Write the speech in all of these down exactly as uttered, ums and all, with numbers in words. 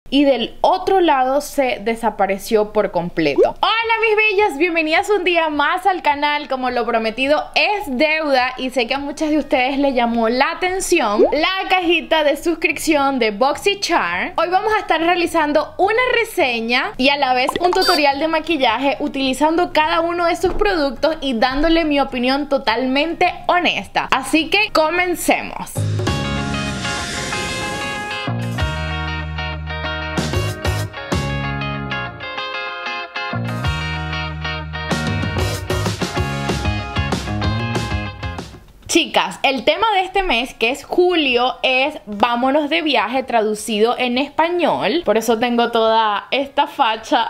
y del otro lado se desapareció por completo. Hola mis bellas, bienvenidas un día más al canal. Como lo prometido es deuda y sé que a muchas de ustedes les llamó la atención la cajita de suscripción de BoxyCharm. Hoy vamos a estar realizando una reseña y a la vez un tutorial de maquillaje utilizando cada uno de sus productos y dándole mi opinión totalmente honesta. Así que comencemos. Chicas, el tema de este mes, que es julio, es vámonos de viaje, traducido en español. Por eso tengo toda esta facha.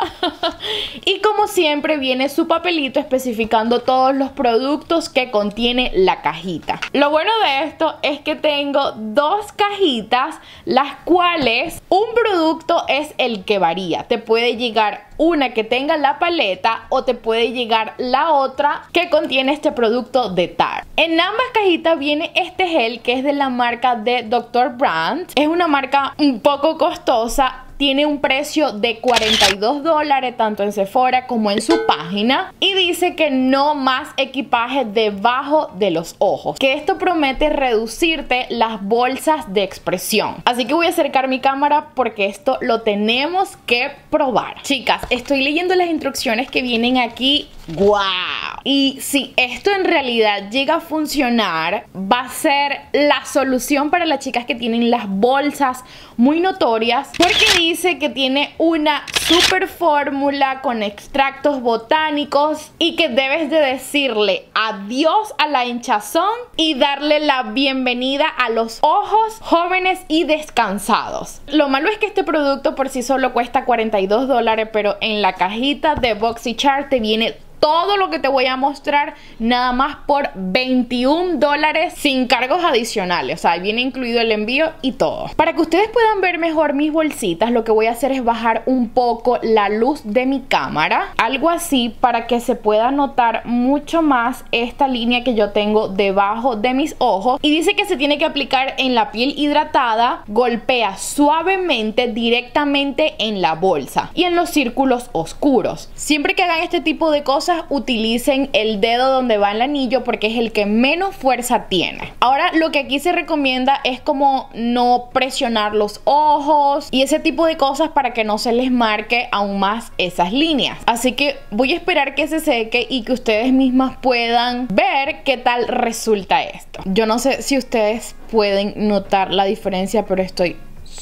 Y como siempre viene su papelito especificando todos los productos que contiene la cajita. Lo bueno de esto es que tengo dos cajitas, las cuales un producto es el que varía. Te puede llegar una que tenga la paleta o te puede llegar la otra que contiene este producto de Tarte. En ambas cajitas viene este gel que es de la marca de doctor Brandt. Es una marca un poco costosa. Tiene un precio de cuarenta y dos dólares tanto en Sephora como en su página. Y dice que no más equipaje debajo de los ojos. Que esto promete reducirte las bolsas de expresión. Así que voy a acercar mi cámara porque esto lo tenemos que probar. Chicas, estoy leyendo las instrucciones que vienen aquí. ¡Wow! Y si esto en realidad llega a funcionar, va a ser la solución para las chicas que tienen las bolsas muy notorias. Porque dice que tiene una super fórmula con extractos botánicos y que debes de decirle adiós a la hinchazón y darle la bienvenida a los ojos jóvenes y descansados. Lo malo es que este producto por sí solo cuesta cuarenta y dos dólares, pero en la cajita de BoxyCharm te viene todo lo que te voy a mostrar nada más por veintiún dólares sin cargos adicionales. O sea, viene incluido el envío y todo. Para que ustedes puedan ver mejor mis bolsitas, lo que voy a hacer es bajar un poco la luz de mi cámara. Algo así para que se pueda notar mucho más esta línea que yo tengo debajo de mis ojos. Y dice que se tiene que aplicar en la piel hidratada. Golpea suavemente directamente en la bolsa y en los círculos oscuros. Siempre que hagan este tipo de cosas, utilicen el dedo donde va el anillo porque es el que menos fuerza tiene. Ahora lo que aquí se recomienda es como no presionar los ojos y ese tipo de cosas para que no se les marque aún más esas líneas. Así que voy a esperar que se seque y que ustedes mismas puedan ver qué tal resulta esto. Yo no sé si ustedes pueden notar la diferencia, pero estoy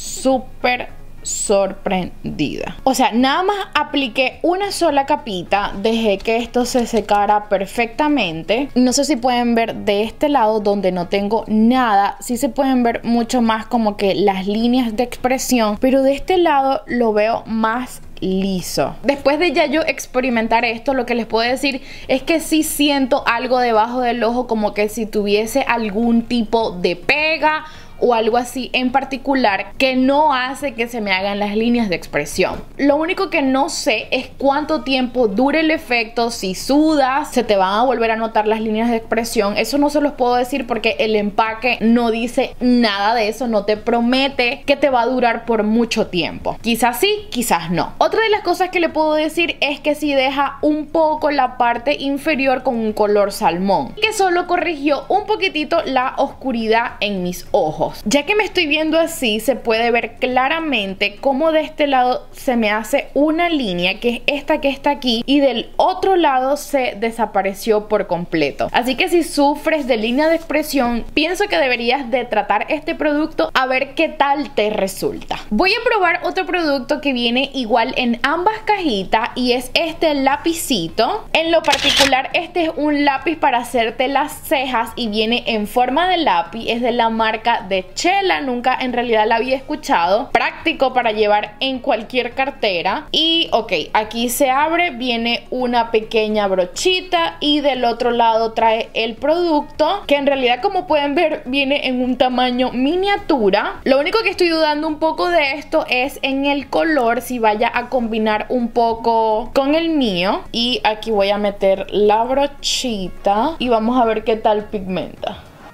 súper sorprendida. O sea, nada más apliqué una sola capita, dejé que esto se secara perfectamente. No sé si pueden ver de este lado donde no tengo nada, sí se pueden ver mucho más como que las líneas de expresión, pero de este lado lo veo más liso. Después de ya yo experimentar esto, lo que les puedo decir es que sí siento algo debajo del ojo, como que si tuviese algún tipo de pega o algo así en particular que no hace que se me hagan las líneas de expresión. Lo único que no sé es cuánto tiempo dure el efecto. Si sudas, se te van a volver a notar las líneas de expresión. Eso no se los puedo decir porque el empaque no dice nada de eso, no te promete que te va a durar por mucho tiempo. Quizás sí, quizás no. Otra de las cosas que le puedo decir es que si deja un poco la parte inferior con un color salmón, que solo corrigió un poquitito la oscuridad en mis ojos. Ya que me estoy viendo así, se puede ver claramente cómo de este lado se me hace una línea, que es esta que está aquí, y del otro lado se desapareció por completo. Así que si sufres de línea de expresión, pienso que deberías de tratar este producto a ver qué tal te resulta. Voy a probar otro producto que viene igual en ambas cajitas y es este lapicito. En lo particular, este es un lápiz para hacerte las cejas y viene en forma de lápiz. Es de la marca de Chela, nunca en realidad la había escuchado. Práctico para llevar en cualquier cartera. Y ok, aquí se abre, viene una pequeña brochita y del otro lado trae el producto, que en realidad, como pueden ver, viene en un tamaño miniatura. Lo único que estoy dudando un poco de esto es en el color, si vaya a combinar un poco con el mío. Y aquí voy a meter la brochita y vamos a ver qué tal pigmenta.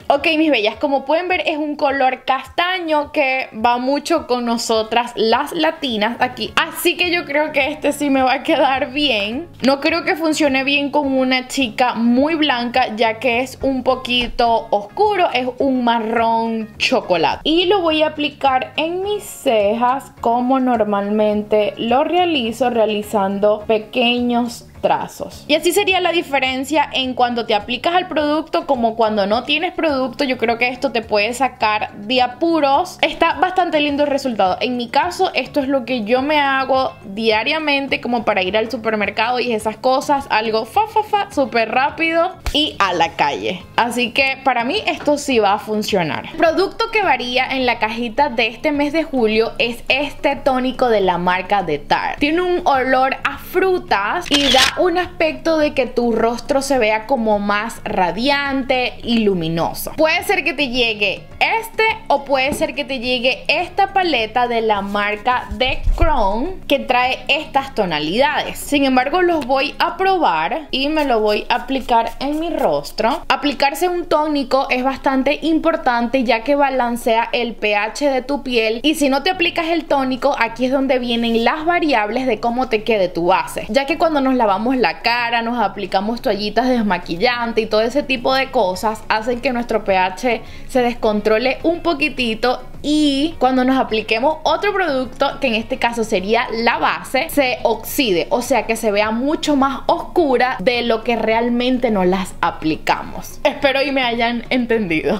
Ok, mis bellas, como pueden ver es un color castaño que va mucho con nosotras las latinas aquí. Así que yo creo que este sí me va a quedar bien. No creo que funcione bien con una chica muy blanca, ya que es un poquito oscuro, es un marrón chocolate. Y lo voy a aplicar en mis cejas como normalmente lo realizo, realizando pequeños trazos. Y así sería la diferencia en cuando te aplicas al producto como cuando no tienes producto. Yo creo que esto te puede sacar de apuros. Está bastante lindo el resultado. En mi caso, esto es lo que yo me hago diariamente como para ir al supermercado y esas cosas. Algo fa fa fa, súper rápido y a la calle. Así que para mí esto sí va a funcionar. El producto que varía en la cajita de este mes de julio es este tónico de la marca de Tarte. Tiene un olor a frutas y da un aspecto de que tu rostro se vea como más radiante y luminoso. Puede ser que te llegue este o puede ser que te llegue esta paleta de la marca The Crown que trae estas tonalidades. Sin embargo, los voy a probar y me lo voy a aplicar en mi rostro. Aplicarse un tónico es bastante importante ya que balancea el pH de tu piel, y si no te aplicas el tónico, aquí es donde vienen las variables de cómo te quede tu base, ya que cuando nos lavamos la cara, nos aplicamos toallitas desmaquillante y todo ese tipo de cosas hacen que nuestro pH se descontrole un poquitito, y cuando nos apliquemos otro producto, que en este caso sería la base, se oxide, o sea que se vea mucho más oscura de lo que realmente nos las aplicamos. Espero y me hayan entendido.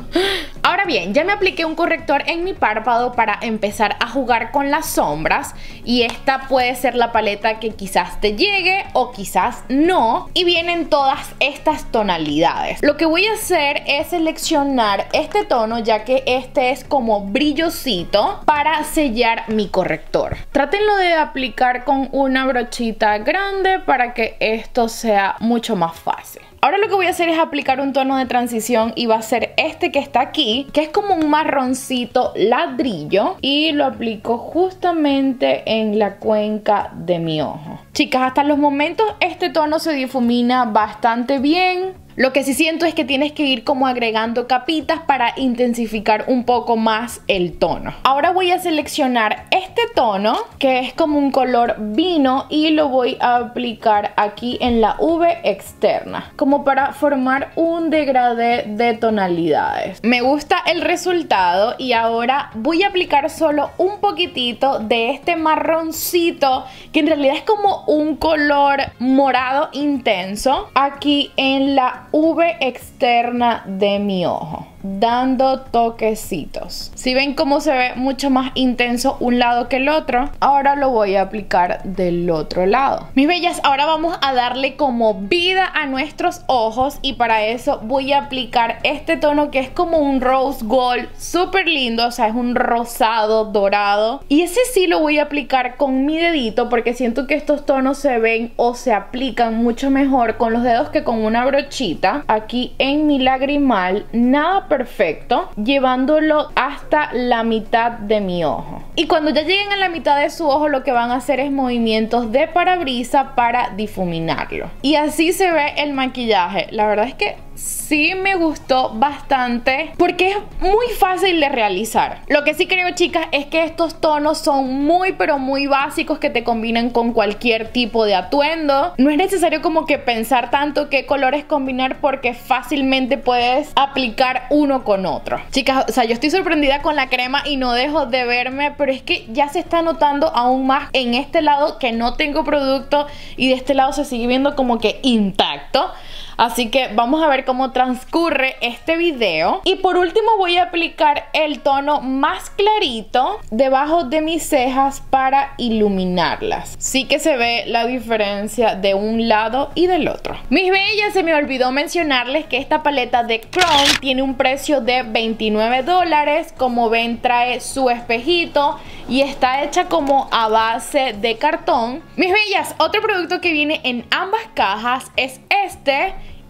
Ahora bien, ya me apliqué un corrector en mi párpado para empezar a jugar con las sombras, y esta puede ser la paleta que quizás te llegue o quizás no, y vienen todas estas tonalidades. Lo que voy a hacer es seleccionar este tono, ya que este es como brillosito, para sellar mi corrector. Trátenlo de aplicar con una brochita grande para que esto sea mucho más fácil. Ahora lo que voy a hacer es aplicar un tono de transición, y va a ser este que está aquí, que es como un marroncito ladrillo, y lo aplico justamente en la cuenca de mi ojo. Chicas, hasta los momentos este tono se difumina bastante bien. Lo que sí siento es que tienes que ir como agregando capitas para intensificar un poco más el tono. Ahora voy a seleccionar este tono, que es como un color vino, y lo voy a aplicar aquí en la V externa, como para formar un degradé de tonalidades. Me gusta el resultado, y ahora voy a aplicar solo un poquitito de este marroncito, que en realidad es como un color morado intenso, aquí en la V externa de mi ojo, dando toquecitos. Si ven cómo se ve mucho más intenso un lado que el otro, ahora lo voy a aplicar del otro lado. Mis bellas, ahora vamos a darle como vida a nuestros ojos, y para eso voy a aplicar este tono que es como un rose gold, súper lindo, o sea, es un rosado dorado, y ese sí lo voy a aplicar con mi dedito, porque siento que estos tonos se ven o se aplican mucho mejor con los dedos que con una brochita. Aquí en mi lagrimal, nada perfecto, llevándolo hasta la mitad de mi ojo. Y cuando ya lleguen a la mitad de su ojo, lo que van a hacer es movimientos de parabrisa para difuminarlo. Y así se ve el maquillaje. La verdad es que sí me gustó bastante, porque es muy fácil de realizar. Lo que sí creo, chicas, es que estos tonos son muy pero muy básicos, que te combinan con cualquier tipo de atuendo. No es necesario como que pensar tanto qué colores combinar, porque fácilmente puedes aplicar uno con otro. Chicas, o sea, yo estoy sorprendida con la crema y no dejo de verme, pero es que ya se está notando aún más en este lado que no tengo producto, y de este lado se sigue viendo como que intacto. Así que vamos a ver cómo transcurre este video. Y por último voy a aplicar el tono más clarito debajo de mis cejas para iluminarlas. Sí que se ve la diferencia de un lado y del otro. Mis bellas, se me olvidó mencionarles que esta paleta de Crown tiene un precio de veintinueve dólares. Como ven, trae su espejito y está hecha como a base de cartón. Mis bellas, otro producto que viene en ambas cajas es este.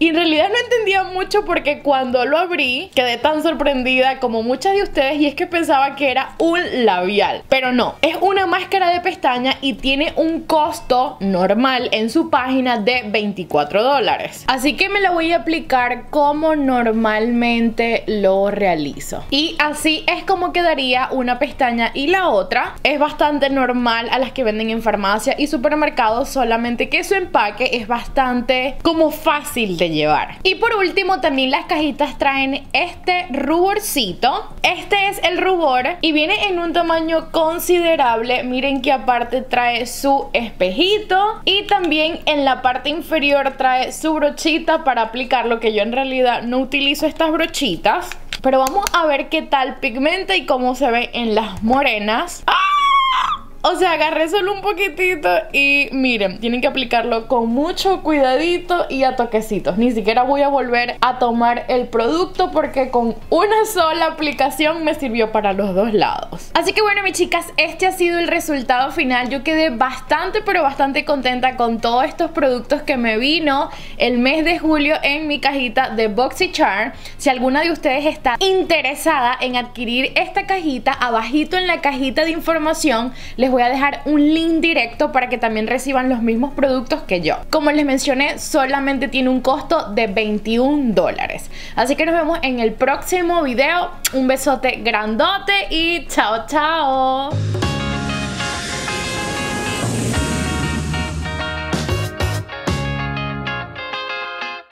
Y en realidad no entendía mucho porque cuando lo abrí quedé tan sorprendida como muchas de ustedes, y es que pensaba que era un labial, pero no, es una máscara de pestaña y tiene un costo normal en su página de veinticuatro dólares. Así que me la voy a aplicar como normalmente lo realizo, y así es como quedaría una pestaña y la otra. Es bastante normal a las que venden en farmacia y supermercados, solamente que su empaque es bastante como fácil de llevar. Y por último, también las cajitas traen este ruborcito. Este es el rubor y viene en un tamaño considerable. Miren que aparte trae su espejito y también en la parte inferior trae su brochita para aplicarlo, que yo en realidad no utilizo estas brochitas, pero vamos a ver qué tal pigmenta y cómo se ve en las morenas. ¡Ah! O sea, agarré solo un poquitito y miren, tienen que aplicarlo con mucho cuidadito y a toquecitos. Ni siquiera voy a volver a tomar el producto porque con una sola aplicación me sirvió para los dos lados. Así que bueno, mis chicas, este ha sido el resultado final. Yo quedé bastante pero bastante contenta con todos estos productos que me vino el mes de julio en mi cajita de BoxyCharm. Si alguna de ustedes está interesada en adquirir esta cajita, abajito en la cajita de información les voy a dejar un link directo para que también reciban los mismos productos que yo. Como les mencioné, solamente tiene un costo de veintiún dólares. Así que nos vemos en el próximo video. Un besote grandote y chao, chao.